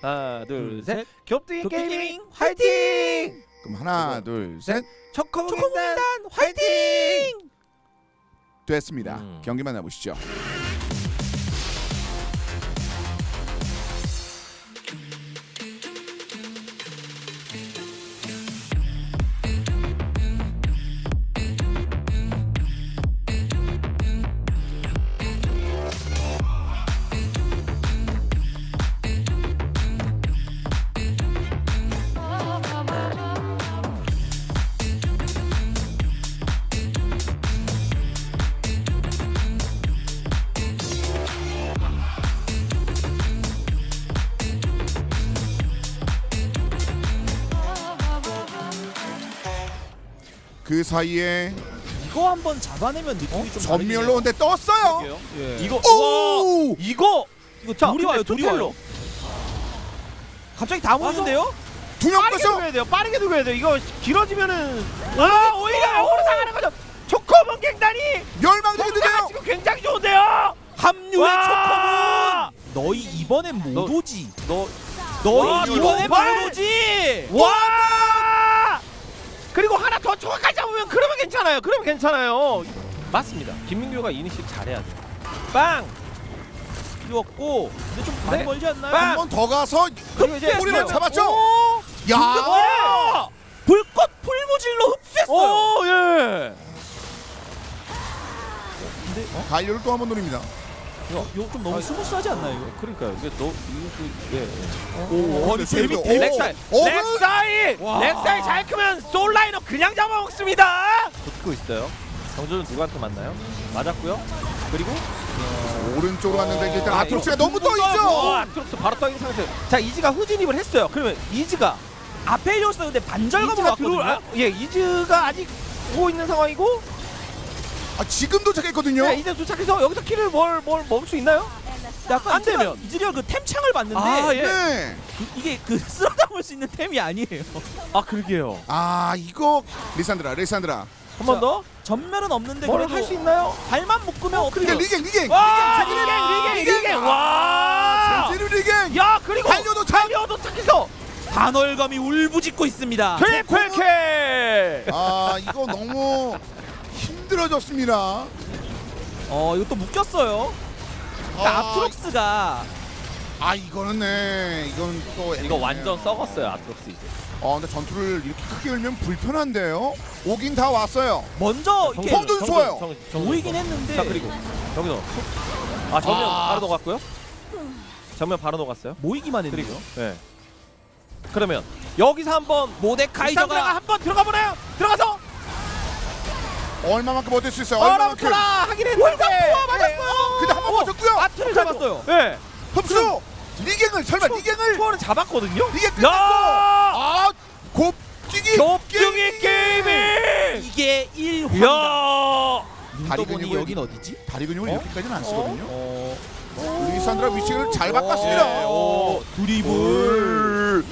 하나 둘 셋. 겹뛰기 겹뛰기 게이밍 화이팅! 그럼 하나 둘 셋 초코몽단 화이팅! 됐습니다. 경기 만나보시죠. 그 사이에 이거 한번 잡아내면 느낌이 좀 전멸로 근데 떴어요. 예. 이거 오! 이거 자, 돌이 와요. 돌이 와요. 갑자기 다 모이는데요? 두 명 빠르게 떴어. 돌려야 돼요. 빠르게 돌려야 돼요. 이거 길어지면은 오히려 역으로 당하는 거죠. 초코몽 갱단이 멸망되겠는데요. 지금 굉장히 좋은데요. 합류의 와! 초코몬. 너희 이번엔 못 오지. 와, 너희 이번엔 정말? 못 오지. 와! 그리고 하나 더 초과까지 잡으면 그러면 괜찮아요. 그러면 괜찮아요. 맞습니다. 김민규가 이니시 잘해야 돼. 빵! 뛰었고 근데 좀 많이 네. 멀지 않나요? 빵! 한 번 더 가서 그리고 이제 꼬리를 잡았죠. 오! 야! 불꽃 풀무질로 흡수했어요. 오, 예. 갈료를 또 한 번 노립니다. 이거 좀 너무 스무스하지 않나요? 이거? 그러니까요. 이게 너 이거 예. 오, 아니, 재미 재밌- 렉사이. 오, 렉사이. 와. 렉사이 잘 크면 솔라이너 그냥 잡아먹습니다. 붙고 있어요. 정조는 누구한테 맞나요? 맞았고요. 그리고 오른쪽으로 갔는데 일단 어, 아트록스가 이거 너무 떠 있죠. 아트록스 바로 떠 있는 상태. 자, 이즈가 후진입을 했어요. 그러면 이즈가 앞에 헬리오스가 근데 반절감으로 이즈가 왔거든요. 예, 이즈가 아직 오고 있는 상황이고 아, 지금 도착했거든요. 네, 이제 도착해서 여기서 키를 뭘 먹을 수 있나요? 약간 안 되면. 이즈리얼 그 템창을 봤는데 아, 예. 네. 이게 그 쓸어 담을 수 있는 템이 아니에요. 아, 그러게요. 아, 이거 리산드라. 한 번 더? 전멸은 없는데 뭘 그래도 할 수 있나요? 발만 묶으면 어떻게? 그러니까 리갱. 와, 리갱. 와! 제루 리갱. 야, 그리고 달려도 참. 달려도 착해서 반월검이 울부짖고 있습니다. 트리플 킬! 아, 이거 너무 힘들어졌습니다. 이거 또 묶였어요. 그러니까 아트록스가 아, 이거는 네. 이건 또 이거 완전 썩었어요, 아트록스 이제. 근데 전투를 이렇게 크게 열면 불편한데요. 오긴 다 왔어요. 먼저 이렇게 정준 좋아요. 보이긴 했는데 자, 그리고 여기서 정면 바로 녹았고요. 정면 바로 녹았어요. 모이기만 했네요. 그리고 네. 그러면 여기서 한번 모데카이저가 한번 들어가 보나요? 들어가서 얼마만큼 얻을 수 있어요? 얼마만큼? 얼마만큼 하긴 했는데 맞았어요. 근데 한 번 맞췄고요. 아트를 잡았어요. 네. 흡수. 리갱을 설마 리갱을 초월은 잡았거든요. 리갱 끝났고. 야! 아, 곱뛰기. 겹증이 게이밍. 이게 1화. 야! 다리 눈떠보니 근육을- 여긴 어디지? 다리 근육을 이렇게까지는 안 쓰거든요. 어. 리산드라 위치를 잘 바꿨습니다. 네, 오. 드리블.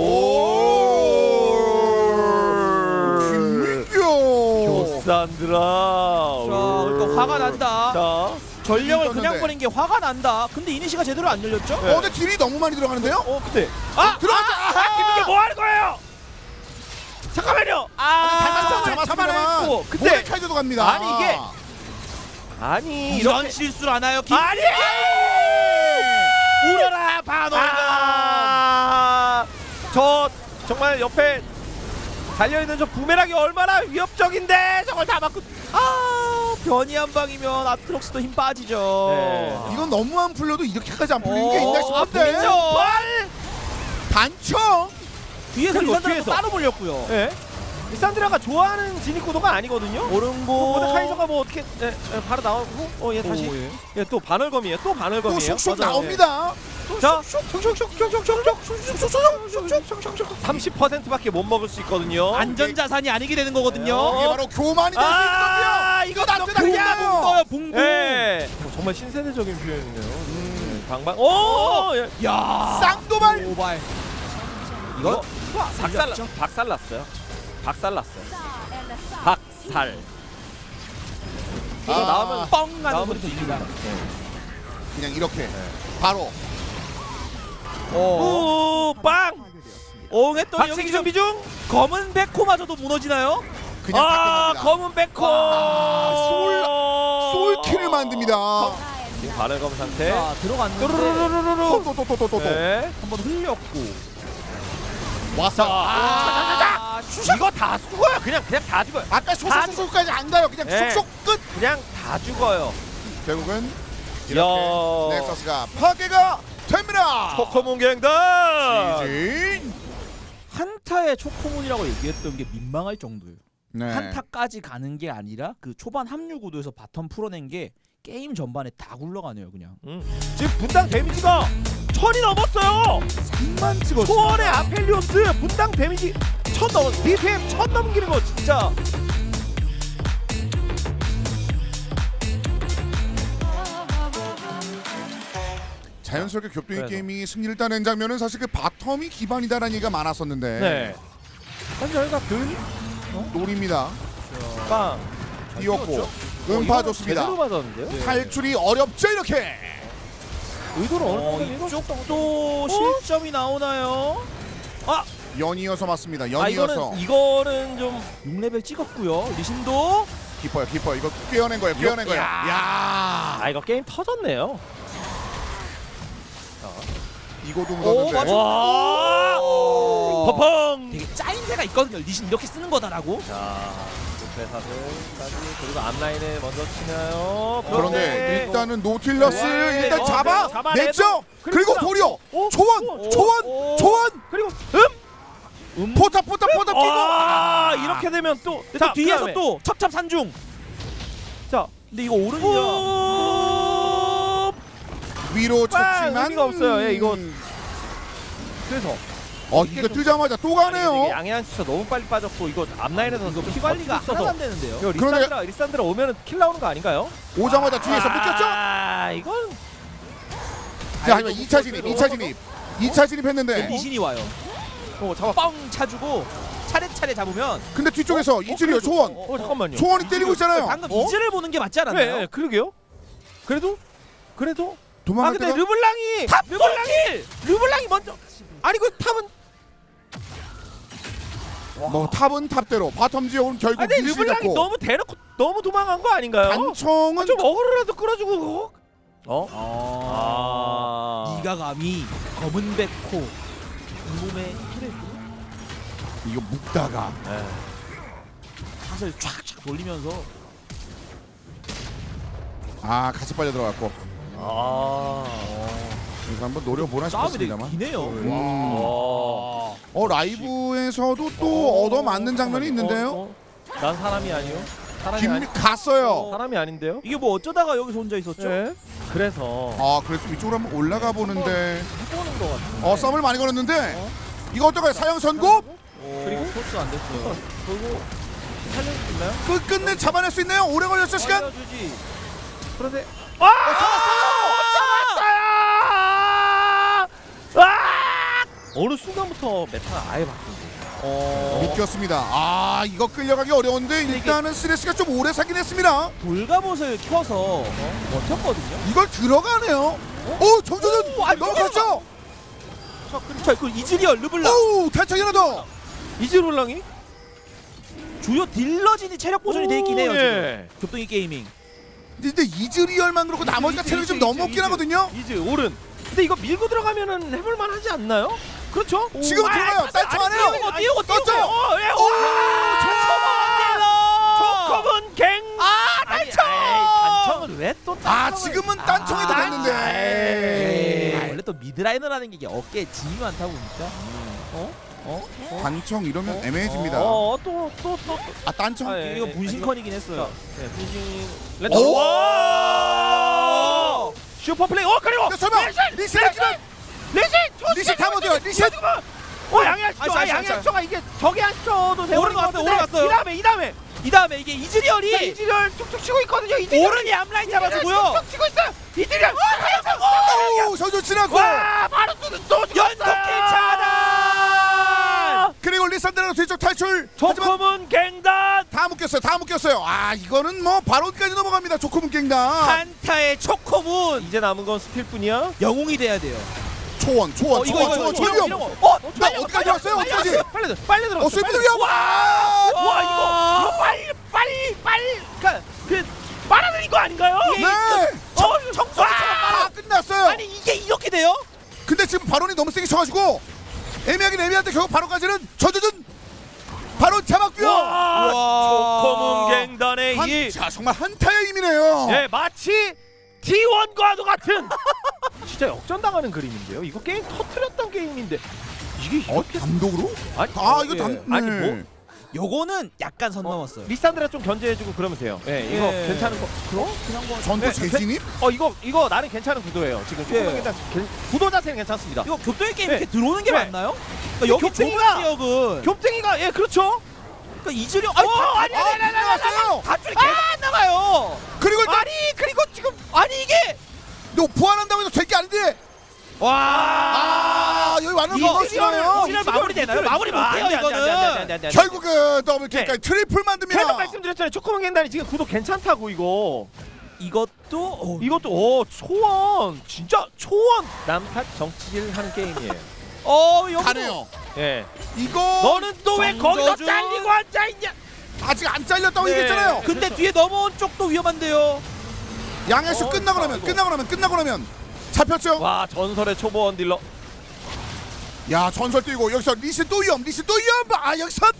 김민규. 교산드라. 자, 또 화가 난다. 자. 전령을 그냥 떴는데. 보낸 게 화가 난다. 근데 이니시가 제대로 안 열렸죠? 네. 근데 딜이 너무 많이 들어가는데요? 근데 들어갔다. 김민규 뭐 하는 거예요? 잠깐만요. 잡았고. 근데 모데카이저도 갑니다. 아니, 이게 아니 이런 이렇게 실수를 하나요? 김... 아니 울어라 반월. 저 정말 옆에 달려있는 저 부메랑이 얼마나 위협적인데 저걸 다 맞고. 변이 한 방이면 아트록스도 힘 빠지죠. 네. 이건 너무 안 풀려도 이렇게까지 안 풀리는 게 있나 싶은데. 단청. 뒤에서 그리고 리산드라도 뒤에서. 따로 몰렸고요. 네. 리산드라가 좋아하는 진입구도가 아니거든요. 오른고. 모데카이저가 뭐 어떻게 바로 나오고 얘 다시 얘 또 반월검이에요. 또 반월검이에요. 또 슉슉 맞아요. 나옵니다. 자, 30%밖에 못 먹을 수 있거든요. 안전자산이 아니게 되는 거거든요. 이게 바로 교만이 될 수 있는 겁니다. 이거 낫다 그냥 그냥. 봉구. 예. 정말 신세대적인 표현이네요. 방방. 오! 예. 야. 쌍도발. 오발. 이거 박살났어요. 박살났어요. 박살. 이거 나오면 뻥 가는 나오면 소리 들립니다. 그냥 이렇게 바로 빵! 옹했더니 박치기 여기 준비 중. 검은 백호마저도 무너지나요? 그냥 다 끝납니다. 검은 백호! 솔킬을 만듭니다. 지금 발을 검은 상태. 자, 들어갔는데 또또또또또또 네. 한번 흘렸고. 왔어. 이거 다 죽어요. 그냥 다 죽어요. 아까 쏙쏙쏙까지 안 가요. 그냥 네. 쏙쏙 끝. 그냥 다 죽어요. 결국은 야. 이렇게 넥서스가 파괴가 됩니다. 포커몬 갱단. 지진. 한타의 초코문이라고 얘기했던 게 민망할 정도예요. 네. 한타까지 가는 게 아니라 그 초반 합류 구도에서 바텀 풀어낸 게 게임 전반에 다 굴러가네요 그냥. 지금 분당 데미지가 1000이 넘었어요. 3만 찍었어. 초월의 아펠리오스 분당 데미지 1000 넘어. BPM 1000 넘기는 거 진짜. 자연스럽게 격동의 그래서. 게임이 승리를 따낸 장면은 사실 그 바텀이 기반이다라는 얘기가 많았었는데 네. 한 저희가 근 놀입니다. 빵. 뛰었고 제대로 음파줬습니다. 맞았는데요? 탈출이 어렵죠 이렇게. 의도를 어느 정도 이쪽도 실점이 나오나요? 연이어서 맞습니다. 아 연이어서. 이거는 좀 6레벨 찍었고요. 리신도 기뻐요. 이거 꿰어낸 거예요. 꿰어낸 거예요. 야. 이거 게임 터졌네요. 이거도 오, 묻었는데. 맞아. 와! 퍼펑! 되게 짜임새가 있거든요. 리신 이렇게 쓰는 거다라고. 자, 회사들까지 그리고 앞라인에 먼저 치나요? 그런데 일단은 노틸러스 네. 일단 잡아냈죠. 잡아내도 그리고 도리어 초원 그리고 포탑 끼고. 이렇게 되면 또 자, 뒤에서 그다음에. 또 첩첩산중. 자, 근데 이거 오른이라. 위로 쳤지만 의미가 없어요. 예, 이거. 그래서 이거 뜨자마자 또 가네요. 양해한 진짜 너무 빨리 빠졌고 이거 앞라인에서 이거 피 관리가 하나도 안 되는데요. 이거 그런데- 리산드라 오면은 킬 나오는 거 아닌가요? 오자마자 뒤에서 뺏겼죠. 이건 자, 하지만 2차 진입 했는데 리신이 와요. 잡아. 뻥 차주고 차례차례 잡으면 근데 뒤쪽에서 이즈리어 초원 잠깐만요. 초원이 때리고 있잖아요. 방금 이즈를 보는 게 맞지 않았나요? 네, 그러게요. 그래도 도망갈 근데 때가 르블랑이 르블랑이 먼저. 아니 그 탑은 뭐 탑은 탑대로 바텀 지역은 결국 근데 밀실 르블랑이 잡고 너무 대놓고 너무 도망간 거 아닌가요? 단청은 좀 어그로라도 끌어주고 그거. 네가 감히 검은 백호 몸에 힐을 이거 묶다가 사슬 쫙쫙 돌리면서 같이 빨려 들어갔고 그래서 한번 노려보나 싸움이 되게 싶었습니다만 기네요. 라이브에서도 또 얻어맞는 장면이 있는데요. 난 사람이 아니요. 갔어요. 사람이 아닌데요? 이게 뭐 어쩌다가 여기서 혼자 있었죠? 네. 그래서 그래서 위쪽으로 한번 올라가 보는데 해보는 거 같은데. 썸을 많이 걸었는데 이거 어떨까요? 사형 선고 그리고 코스 안 됐어요. 그리고 살릴 수 있나요? 끝끝내 잡아낼 수 있네요. 오래 걸렸죠 시간. 알려주지. 그런데 어느 순간부터 메타가 아예 바뀌었어요. 묶였습니다. 이거 끌려가기 어려운데 일단은 쓰레쉬가 좀 오래 사긴 했습니다. 돌갑옷을 켜서 버텼거든요. 이걸 들어가네요. 정조준 넘어갔죠. 자, 그 이즈리얼 르블랑 탈착이 하나 더. 이즈롤랑이? 주요 딜러진이 체력 보존이 돼 있긴 해요. 예. 지금. 격동이 게이밍. 근데 이즈리얼만 그렇고 나머지가 체력이 좀 너무 없긴 하거든요. 이즈 오른. 근데 이거 밀고 들어가면은 해볼만 하지 않나요? 그렇죠? 지금 들어가요. 딸창 안 해요. 띄우고 떴죠? 조커문 갱. 단청은 왜 또? 지금은 딴청에도 됐는데. 원래 또 미드라이너라는 게 이게 어깨에 짐이 많다 보니까. 단청 이러면 애매해집니다. 또. 딴청. 이거 분신컨이긴 했어요. 네, 분신. 오! 와! 슈퍼플레이. 그리고 설마 리신 다 못해요. 리신. 양양초가 양양초가 이게 저기 한 초도 오른 것 같아요, 오른 것 같아요. 이 다음에 이게 이즈리얼이 이즈리얼 툭툭 치고 있거든요. 이즈리얼 오른이 앞라인 잡아주고요. 툭툭 치고 있어요. 이즈리얼 선수 지나고. 바로 또 연속 킬 차단. 그리고 리산드라가 뒤쪽 탈출. 조커문 갱단. 다 묶였어요. 이거는 뭐 바론까지 넘어갑니다. 조커문 갱단. 한타의 초코문 이제 남은 건 스틸뿐이야. 영웅이 돼야 돼요. 초원 이거 위험. 나 어디까지 왔어요? 어디까지? 빨리 들어. 스위프트 위험. 와 이거 빨리 그러니까 그 빨아들인 거 아닌가요? 네. 청소 아 끝났어요. 아니 이게 이렇게 돼요? 근데 지금 바론이 너무 세게 쳐가지고 애매하긴 애매한데 결국 바론까지는 저주준 바론 잡았고요. 조커문 갱단의 이 자 정말 한타의 힘이네요. 네, 마치 T1과도 같은 진짜 역전당하는 그림인데요. 이거 게임 터트렸던 게임인데 이게 이렇게 단독으로? 아니 이거 단 아니 뭐 요거는 약간 선 넘었어요. 리산드라 좀 견제해주고 그러면 돼요. 네, 이거 예. 괜찮은 거. 그냥 거 전투 네, 재진입? 이거 나는 괜찮은 구도예요. 지금 조커문 갱단 구도 자체는 괜찮습니다. 이거 교통의 게임 네. 이렇게 들어오는 게 네. 맞나요? 그러니까 여기 좁은 교통이가- 지역은 겹탱이가 예 그렇죠. 그러니까 이즈령 아니 나왔어요. 가출이 계속 안 나가요. 그리고 일단 그리고 지금 이게 너 부활한다고 해서 될 게 아닌데. 여기 완전 먹었어요. 이즈령 마무리 되나요? 마무리 못해요 이거는. 결국은 더블킬까지 트리플 만듭니다. 계속 말씀드렸잖아요. 조커문 갱단이 지금 구도 괜찮다고 이거. 이것도 이것도 초원 진짜 초원 남탓 정치질 하는 게임이에요. 여기도 가네요. 예. 이거 너는 또 왜 거기서 정저주. 잘리고 앉아 있냐? 아직 안 잘렸다고 네. 얘기했잖아요. 근데 뒤에 넘어온 쪽도 위험한데요. 양해수 끝나고 나면 잡혔죠. 와 전설의 초보원 딜러. 야 전설 뛰고 여기서 리신 또 위험. 여기서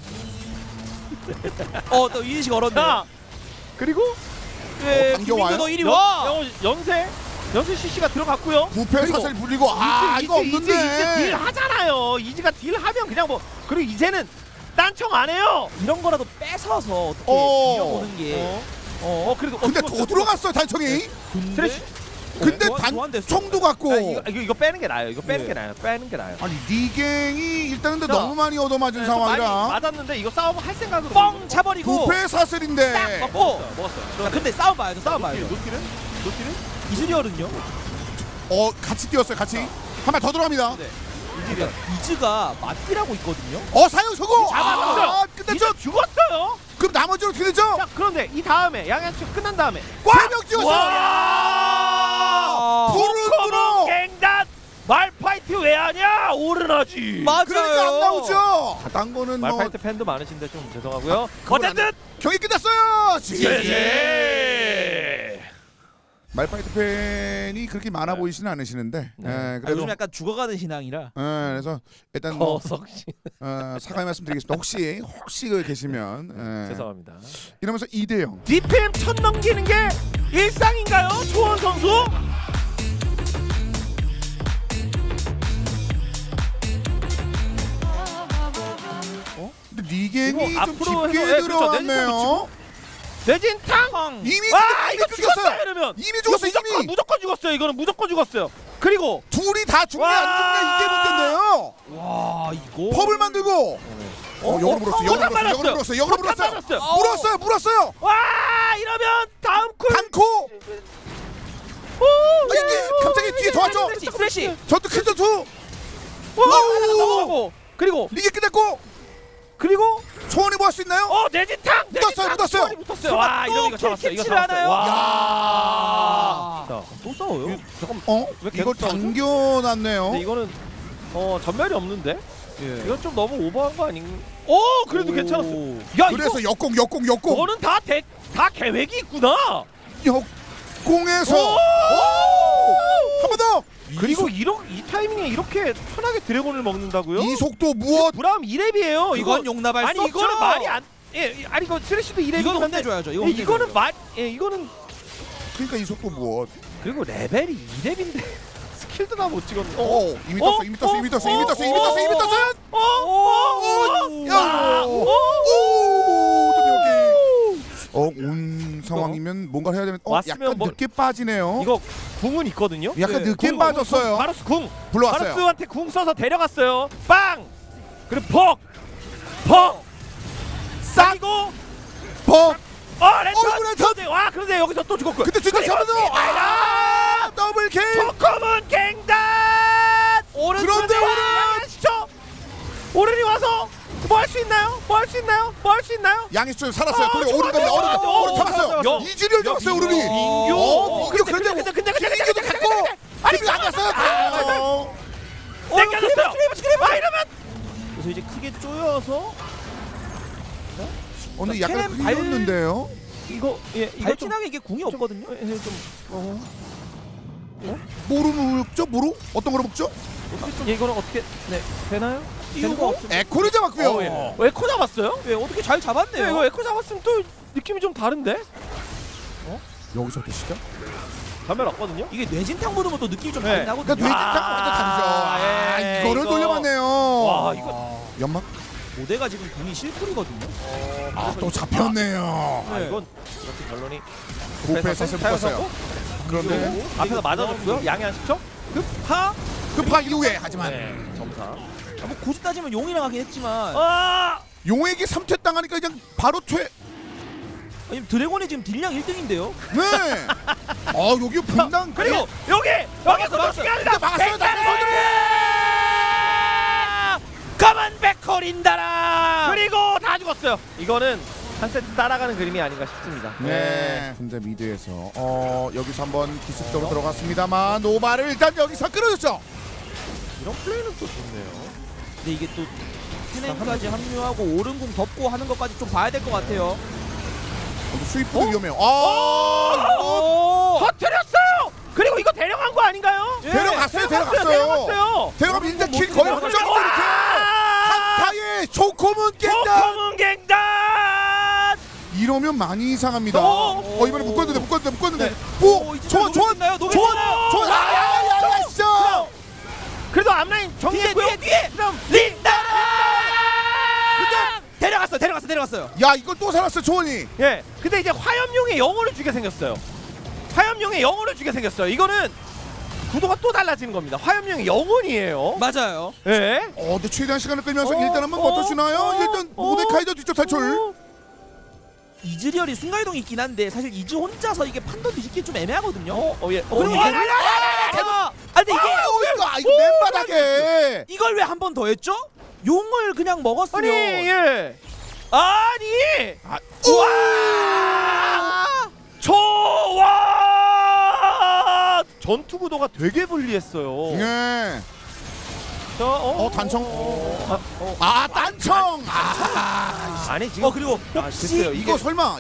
또 이니식 얼었네. 자 그리고 당겨와요? 너 이리 와. 연세 CC가 들어갔고요. 부패 그리고 사슬 불리고 이거 없는데. 이제 딜 하잖아요. 이지가 딜 하면 그냥 뭐 그리고 이제는 딴청 안 해요. 이런 거라도 뺏어서 어떻게 이겨보는 게. 그래도 근데 더 들어갔어요 단청이. 스레시. 근데 교환됐어요. 총도 갖고. 이거 빼는 게 나아요. 이거 빼는 예. 게 나아요. 빼는 게 나아요. 아니 리갱이 일단은 근데 자, 너무 많이 얻어맞은 많이 상황이라 맞았는데 이거 싸움 할 생각으로 뻥 차버리고. 부패 사슬인데 먹었어요. 자, 근데 싸움 봐야죠. 노틸은 이즈리얼은요? 같이 뛰었어요 같이 한 발 더 들어갑니다. 네. 이즈가 맞기라고 있거든요. 사용 성공. 잡았어요. 끝냈죠. 이제 죽었어요. 그럼 나머지는 어떻게 되죠? 자 그런데 이 다음에 양양축 끝난 다음에 세명 찍었어요. 와! 불을 조커문 끌어. 갱단 말파이트 왜 하냐? 오르나지. 맞아요. 그러니까 안 나오죠. 딴 거는 뭐 말파이트 팬도 많으신데 좀 죄송하고요. 그건 어쨌든 경기 끝났어요. 예. 말파이트 팬이 그렇게 많아 보이지는 않으시는데 그래도 요즘 약간 죽어가는 신앙이라. 그래서 일단 뭐 거석씨 사과의 말씀드리겠습니다. 혹시 계시면 죄송합니다. 이러면서 2대0 DPM 1000 넘기는 게 일상인가요? 초원 선수? 근데 리갱이 이거 좀 앞으로 깊게 해서, 그렇죠. 들어왔네요. 내진탕! 이미 이거 죽었어요. 죽었어요 이러면 이미 죽었어요. 이거 무조건 죽었어요. 이거는 무조건 죽었어요. 그리고 둘이 다 죽네 안 죽네 이게 문제인데요. 와 이거. 펍을 만들고 역으로 물었어요. 와 이러면 다음 쿨 단코 이게 갑자기 뒤에 더 왔죠. 스레시. 전투 큰 전투. 넘어가고 그리고 리게 끝냈고 초원이 뭐 할 수 있나요? 내진탕! 묻었어요. 붙었어요. 와 이거 잡았어요. 이거 킬치를 하나요? 와. 자, 또 싸워요. 잠깐 이걸 왜 계속 싸우죠? 당겨놨네요. 근데 이거는 전멸이 없는데? 예. 이건 좀 너무 오버한 거 아닌? 그래도 괜찮았어. 야 그래서 이거 역공 너는 다 계획이 있구나. 역공에서 한 번 더. 그리고 이 타이밍에 이렇게 편하게 드래곤을 먹는다고요? 이 속도 무엇? 브라움 2렙이에요. 이건 용납할 수 아니 없죠. 이거는 말이 안. 아니 이거 스레시도 2렙이긴 이건 한데 혼내줘야죠. 이거는 이거는 그러니까 이 속도 무엇? 그리고 레벨이 2렙인데 스킬도 다 못 찍었네. 이미 떴어. 온 상황이면 뭔가 해야 되는. 왔으면 약간 늦게 빠지네요. 이거 궁은 있거든요. 약간 네, 늦게 빠졌어요. 바루스 궁. 불러왔어요. 바루스한테 궁 써서 데려갔어요. 빵. 그리고 퍽. 싹이고. 퍽. 랜턴. 와 그런데 여기서 또 죽었고. 근데 진짜 잡아서 더블킬. 조커문 갱단. 그런데 오른이 와서 뭐 할 수 있나요? 양희수 살았어요. 돌려 오른 갑니다. 오른 잡았어요. 이즈리얼 잡았어요. 오른이. 민규. 민규 그런데 근데 민규도 갔고. 아니 안 갔어요. 이제 크게 쪼여서 오늘 약간 캐넨 발- 흘렸는데요. 이거 이거 발진하게 이게 궁이 없거든요. 뭐로 먹죠? 뭐로? 어떤 거로 먹죠? 이거는 어떻게 되나요? 되는 거 없습니다. 에코를 잡았고요. 에코 잡았어요? 예, 어떻게 잘 잡았네요. 이거 에코 잡았으면 또 느낌이 좀 다른데? 여기서부터 시작. 전멸 없거든요? 이게 뇌진탕 보는 것도 느낌이 좀 네. 다르긴 그러니까 하거든요. 뇌진탕 완전 다르죠. 예, 이거를 이거. 돌려봤네요. 와 이거 연막? 모대가 지금 궁이 실풀이거든요. 또 잡혔네요. 아 네. 이건 이렇게 변론이 부패 셋을 묶었어요. 그런데 앞에서 맞아줬고요. 양양 10초 급파 급파 이후에 하지만 점사 뭐 굳이 따지면 용이랑 하긴 했지만 용에게 3퇴 당하니까 그냥 바로 퇴. 아니, 드래곤이 지금 딜량 1등인데요. 네. 여기 분당 그리고 여기 구독식이 아니다. 막았어요. 나는 손들이. 가만 백허린다라. 그리고 다 죽었어요. 이거는 한 세트 따라가는 그림이 아닌가 싶습니다. 네. 근데 미드에서 여기서 한번 기습적으로 들어갔습니다만 노바를 일단 여기서 끌어줬죠. 이런 플레이는 또 좋네요. 근데 이게 또 캐넨까지 합류하고 오른궁 덮고 하는 것까지 좀 봐야 될 것 같아요. 스위프도 위험해요. 터뜨렸어요. 그리고 이거 데려간 거 아닌가요? 데려갔어요. 데려가면 일단 킬 거의 확정이죠. 이렇게 한타의 초코문 깬다. 조커문 갱단. 이러면 많이 이상합니다. 이번에 묶었는데. 네. 이제 좋아. 녹여주나요? 녹여주나요? 야야야야 진짜. 그래도 앞라인 정리했고요. 뒤에! 그럼 린다라. 데려갔어요. 야 이걸 또 살았어 조원이. 예. 근데 이제 화염용의 영혼을 주게 생겼어요. 화염용의 영혼을 주게 생겼어요. 이거는 구도가 또 달라지는 겁니다. 화염용의 영혼이에요. 맞아요. 예. 근데 최대한 시간을 끌면서 일단 한번 버텨주나요? 일단 모데카이저 뒤쪽 탈출. 이즈리얼이 순간이동이 있긴 한데 사실 이즈 혼자서 이게 판도 뒤집기 좀 애매하거든요. 예. 그리고 이거 근데 이게 이거 맨바닥에. 이걸 왜 한 번 더 했죠? 용을 그냥 먹었으면 아니. 우와. 좋아. 전투 구도가 되게 불리했어요. 네. 단청. 단청. 아니 지금 그리고 글쎄요. 이거 설마.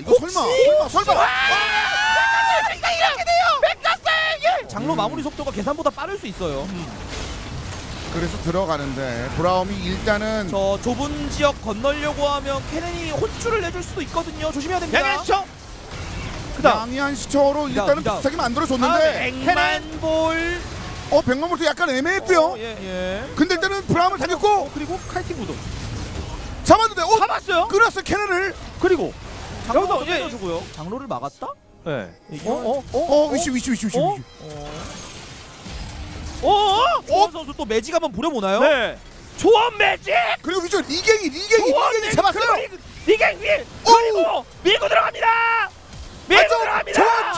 장로 마무리 속도가 계산보다 빠를 수 있어요. 그래서 들어가는데 브라움이 일단은 저 좁은 지역 건너려고 하면 캐넨이 혼쭐을 내줄 수도 있거든요. 조심해야 됩니다. 양현초. 그다음 양이한 시초로 일단은 그다음. 비슷하게 만들어줬는데 100만볼. 100만볼도 약간 애매했고요. 예. 근데 일단은 브라움을 당겼고 그리고 칼팅 구도 잡았는데 잡았어요. 끌었어 캐넨을. 그리고 장로도 여기서, 때려주고요. 장로를 막았다? 네. 위치. 조원 선수 또 매직 한번 부려보나요? 네. 조원 매직. 그리고 위쪽 리갱이 잡았어요. 리갱 윌. 그리고 밀고 들어갑니다. 밀고 들어갑니다.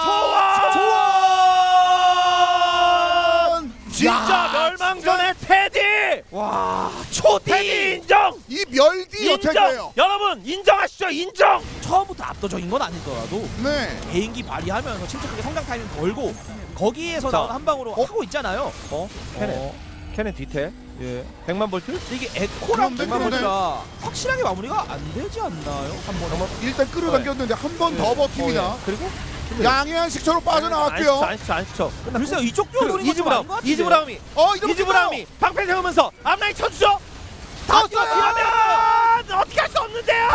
조원. 진짜 멸망전의 테디. 와, 테디 인정. 이 멸디 어떻게 해요? 여러분 인정하시죠. 인정. 처음부터 압도적인 건 아니더라도 네. 개인기 발휘하면서 침착하게 성장 타이밍 걸고 거기에서 자. 나온 한 방으로 하고 있잖아요. 캐넨 뒤태. 예. 100만 볼트. 근데 이게 에코랑 그런데, 백만볼트가 확실하게 마무리가 안 되지 않나요? 한번 일단 끌어당겼는데 한 번 더 버팁니다. 그리고 양해한 식초로 빠져나왔고요. 안 시켜. 글쎄요, 이쪽 쪽 노린 이즈 것좀 아닌 것 같은데요. 브라움이 이즈 브라움이 방패 세우면서 앞라인 쳐주죠. 떴어요. 이러면 어떻게 할 수 없는데요.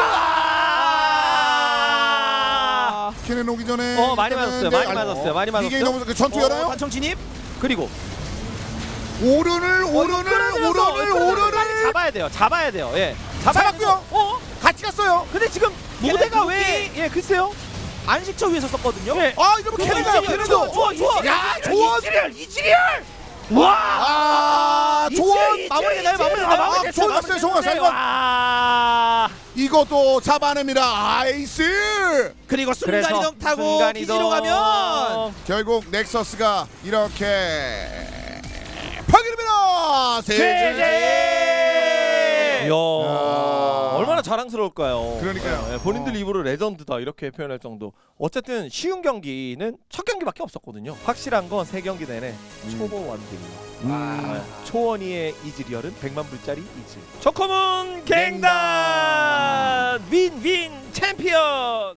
캐넨 오기 전에 많이 맞았어요. 많이 맞았어요. 이게 너무 전투 열어요. 단청 진입. 그리고 오른을 잡아야 돼요. 예. 잡았고요. 같이 갔어요. 근데 지금 모대가 왜 글쎄요. 안식처 위에서 썼거든요. 예. 이러면 캐넨도 좋아. 야, 조원. 이즈리얼. 와. 조원 마무리. 조원 갔어요. 이것도 잡아냅니다. 아이스. 그리고 순간이동 타고 기지로 가면 결국 넥서스가 이렇게 파괴됩니다. 제제. 야. 얼마나 잘한 자랑스러울까요? 그러니까요. 네, 본인들 입으로 레전드다 이렇게 표현할 정도. 어쨌든 쉬운 경기는 첫 경기밖에 없었거든요. 확실한 건 세 경기 내내 초보 원딜입니다. 초원이의 이즈리얼은 100만 불짜리 이즈. 초코문 갱단.